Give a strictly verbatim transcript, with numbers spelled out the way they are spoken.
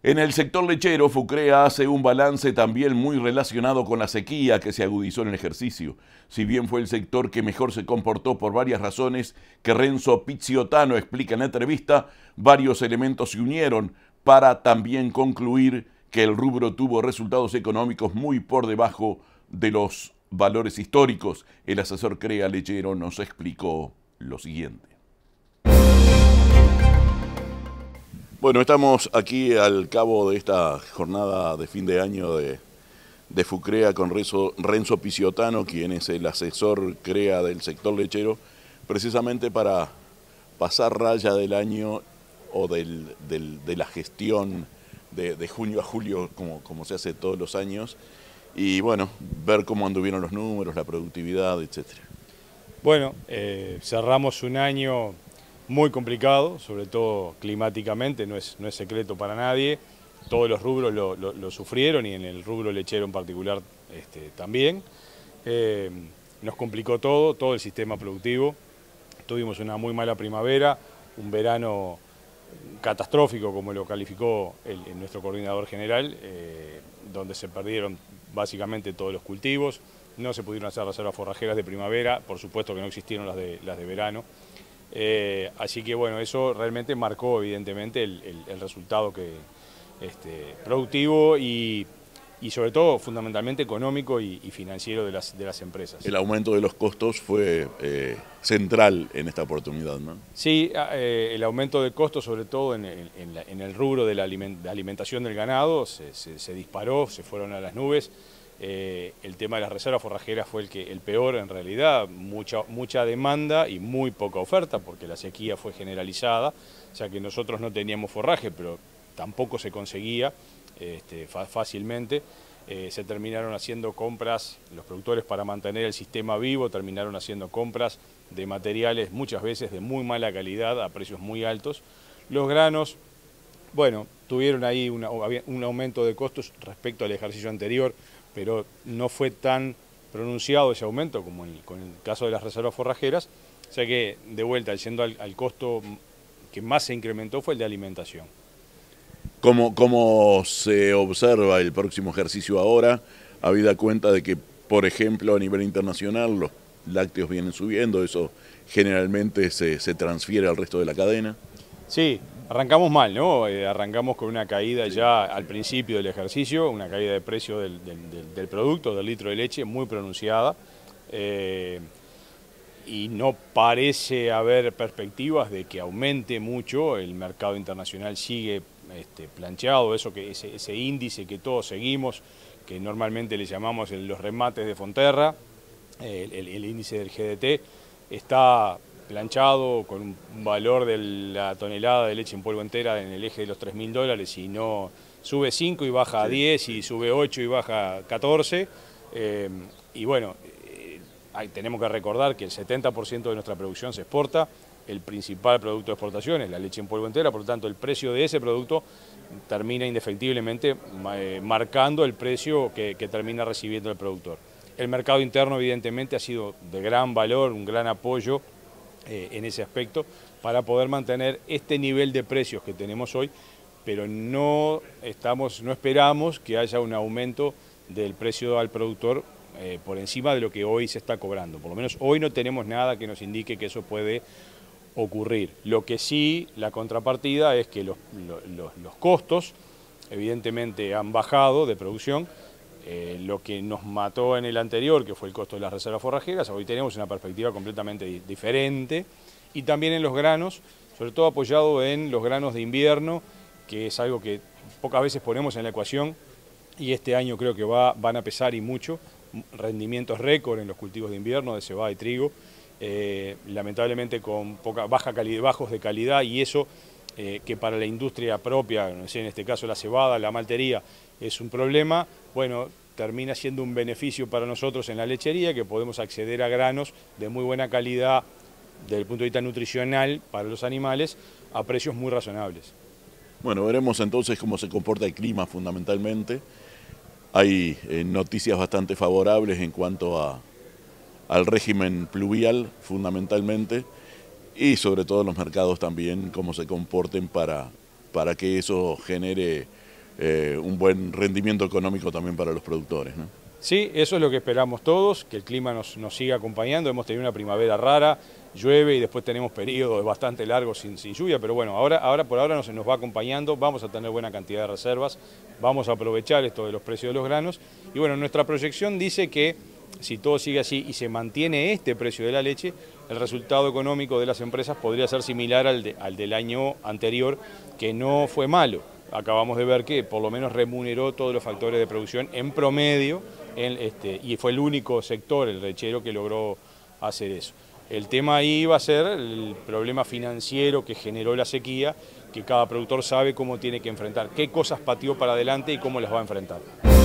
En el sector lechero, FUCREA hace un balance también muy relacionado con la sequía que se agudizó en el ejercicio. Si bien fue el sector que mejor se comportó por varias razones que Renzo Pizziotano explica en la entrevista, varios elementos se unieron para también concluir que el rubro tuvo resultados económicos muy por debajo de los valores históricos. El asesor CREA lechero nos explicó lo siguiente. Bueno, estamos aquí al cabo de esta jornada de fin de año de, de FUCREA con Renzo, Renzo Pizziotano, quien es el asesor CREA del sector lechero, precisamente para pasar raya del año o del, del, de la gestión de, de junio a julio, como, como se hace todos los años, y bueno, ver cómo anduvieron los números, la productividad, etcétera. Bueno, eh, cerramos un año muy complicado, sobre todo climáticamente, no es, no es secreto para nadie. Todos los rubros lo, lo, lo sufrieron y en el rubro lechero en particular este, también. Eh, nos complicó todo, todo el sistema productivo. Tuvimos una muy mala primavera, un verano catastrófico como lo calificó el, el nuestro coordinador general, eh, donde se perdieron básicamente todos los cultivos. No se pudieron hacer reservas forrajeras de primavera, por supuesto que no existieron las de, las de verano. Eh, así que bueno, eso realmente marcó evidentemente el, el, el resultado que, este, productivo y, y sobre todo fundamentalmente económico y, y financiero de las, de las empresas. El aumento de los costos fue eh, central en esta oportunidad, ¿no? Sí, eh, el aumento de costos sobre todo en el, en la, en el rubro de la alimentación del ganado se, se, se disparó, se fueron a las nubes. Eh, el tema de las reservas forrajeras fue el, que, el peor en realidad, mucha, mucha demanda y muy poca oferta porque la sequía fue generalizada, o sea que nosotros no teníamos forraje, pero tampoco se conseguía este, fácilmente. Eh, se terminaron haciendo compras, los productores para mantener el sistema vivo terminaron haciendo compras de materiales muchas veces de muy mala calidad a precios muy altos. Los granos, bueno, tuvieron ahí una, un aumento de costos respecto al ejercicio anterior, pero no fue tan pronunciado ese aumento como en, con el caso de las reservas forrajeras, o sea que de vuelta, yendo al, al costo que más se incrementó fue el de alimentación. ¿Cómo, ¿Cómo se observa el próximo ejercicio ahora, habida cuenta de que, por ejemplo, a nivel internacional los lácteos vienen subiendo, eso generalmente se, se transfiere al resto de la cadena? Sí, arrancamos mal, ¿no? Eh, arrancamos con una caída ya al principio del ejercicio, una caída de precio del, del, del producto, del litro de leche, muy pronunciada. Eh, y no parece haber perspectivas de que aumente mucho, el mercado internacional sigue este, plancheado, eso que, ese, ese índice que todos seguimos, que normalmente le llamamos el, los remates de Fonterra, el, el, el índice del G D T, está planchado con un valor de la tonelada de leche en polvo entera en el eje de los tres mil dólares y no sube cinco y baja a diez y sube ocho y baja a catorce. Eh, y bueno, eh, hay, tenemos que recordar que el setenta por ciento de nuestra producción se exporta, el principal producto de exportación es la leche en polvo entera, por lo tanto el precio de ese producto termina indefectiblemente eh, marcando el precio que, que termina recibiendo el productor. El mercado interno evidentemente ha sido de gran valor, un gran apoyo Eh, en ese aspecto, para poder mantener este nivel de precios que tenemos hoy, pero no, estamos, no esperamos que haya un aumento del precio al productor eh, por encima de lo que hoy se está cobrando. Por lo menos hoy no tenemos nada que nos indique que eso puede ocurrir. Lo que sí, la contrapartida es que los, los, los costos evidentemente han bajado de producción. Eh, lo que nos mató en el anterior, que fue el costo de las reservas forrajeras, hoy tenemos una perspectiva completamente di diferente, y también en los granos, sobre todo apoyado en los granos de invierno, que es algo que pocas veces ponemos en la ecuación, y este año creo que va, van a pesar y mucho, rendimientos récord en los cultivos de invierno de cebada y trigo, eh, lamentablemente con poca, baja calidad, bajos de calidad, y eso eh, que para la industria propia, no sé, en este caso la cebada, la maltería, es un problema, bueno, termina siendo un beneficio para nosotros en la lechería, que podemos acceder a granos de muy buena calidad desde el punto de vista nutricional para los animales a precios muy razonables. Bueno, veremos entonces cómo se comporta el clima fundamentalmente. Hay eh, noticias bastante favorables en cuanto a, al régimen pluvial fundamentalmente y sobre todo los mercados también, cómo se comporten para, para que eso genere eh, un buen rendimiento económico también para los productores, ¿no? Sí, eso es lo que esperamos todos, que el clima nos, nos siga acompañando. Hemos tenido una primavera rara, llueve y después tenemos periodos bastante largos sin, sin lluvia, pero bueno, ahora, ahora por ahora nos, nos va acompañando, vamos a tener buena cantidad de reservas, vamos a aprovechar esto de los precios de los granos y bueno, nuestra proyección dice que si todo sigue así y se mantiene este precio de la leche, el resultado económico de las empresas podría ser similar al, de, al del año anterior, que no fue malo. Acabamos de ver que por lo menos remuneró todos los factores de producción en promedio en este, y fue el único sector, el lechero, que logró hacer eso. El tema ahí va a ser el problema financiero que generó la sequía, que cada productor sabe cómo tiene que enfrentar, qué cosas pateó para adelante y cómo las va a enfrentar.